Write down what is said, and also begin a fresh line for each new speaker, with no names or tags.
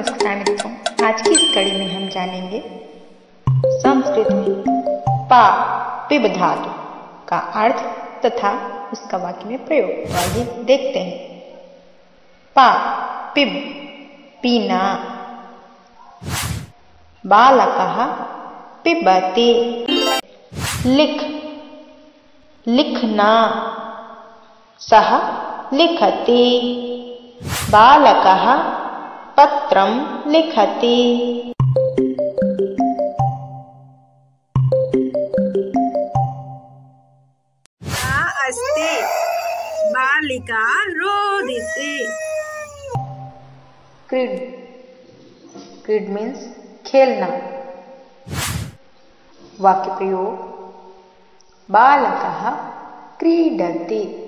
नमस्कार मित्रों, आज की इस कड़ी में हम जानेंगे संस्कृत में पा पिब धातु का अर्थ तथा उसका वाक्य में प्रयोग। तो आइए देखते हैं। पा पिब पीना, बालकः पिबति, लिख लिखना, सः लिखति, बालकः पत्रं लिखति।
अस्ति बालिका रोदिति।
क्रीड क्रीड मीन्स खेलना। वाक्य प्रयोग बालकः क्रीडति,